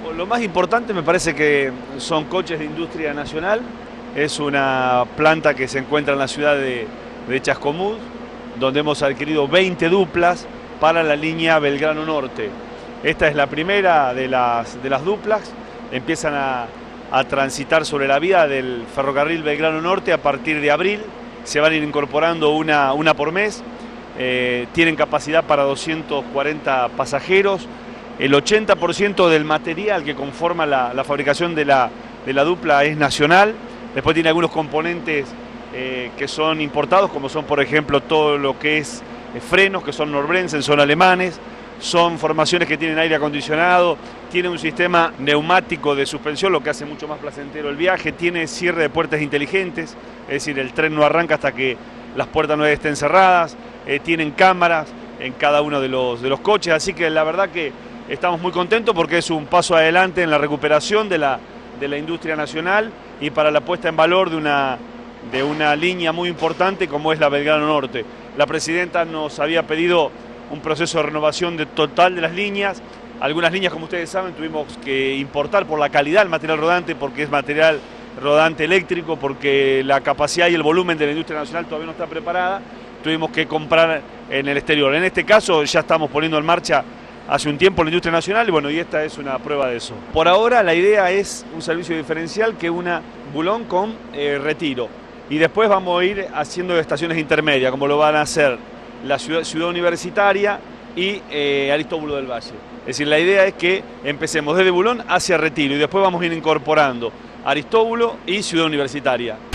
Lo más importante me parece que son coches de industria nacional. Es una planta que se encuentra en la ciudad de Chascomús, donde hemos adquirido 20 duplas para la línea Belgrano Norte. Esta es la primera de las duplas. Empiezan a transitar sobre la vía del ferrocarril Belgrano Norte a partir de abril. Se van a ir incorporando una por mes. Tienen capacidad para 240 pasajeros. El 80% del material que conforma la fabricación de la dupla es nacional. Después tiene algunos componentes que son importados, como son, por ejemplo, todo lo que es frenos, que son Knorr-Bremse, son alemanes. Son formaciones que tienen aire acondicionado, tiene un sistema neumático de suspensión, lo que hace mucho más placentero el viaje, tiene cierre de puertas inteligentes, es decir, el tren no arranca hasta que las puertas no estén cerradas, tienen cámaras en cada uno de los coches, así que la verdad que estamos muy contentos porque es un paso adelante en la recuperación de la industria nacional y para la puesta en valor de una línea muy importante como es la Belgrano Norte. La presidenta nos había pedido un proceso de renovación total de las líneas. Algunas líneas, como ustedes saben, tuvimos que importar por la calidad del material rodante, porque es material rodante eléctrico, porque la capacidad y el volumen de la industria nacional todavía no está preparada. Tuvimos que comprar en el exterior. En este caso ya estamos poniendo en marcha hace un tiempo la industria nacional y bueno, y esta es una prueba de eso. Por ahora la idea es un servicio diferencial que una Bulón con Retiro. Y después vamos a ir haciendo estaciones intermedias, como lo van a hacer la ciudad universitaria y Aristóbulo del Valle. Es decir, la idea es que empecemos desde Bulón hacia Retiro y después vamos a ir incorporando Aristóbulo y Ciudad Universitaria.